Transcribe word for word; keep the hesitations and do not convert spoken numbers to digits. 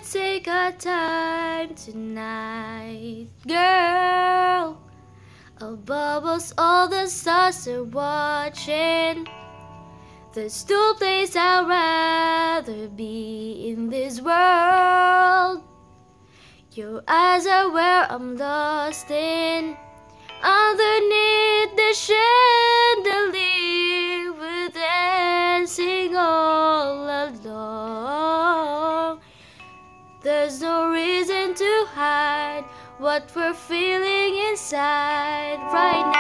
take our time tonight, girl. Above us all the stars are watching. There's no place I'd rather be in this world. Your eyes are where I'm lost in. Underneath the chandelier, we're dancing all along. There's no reason to hide what we're feeling inside right now.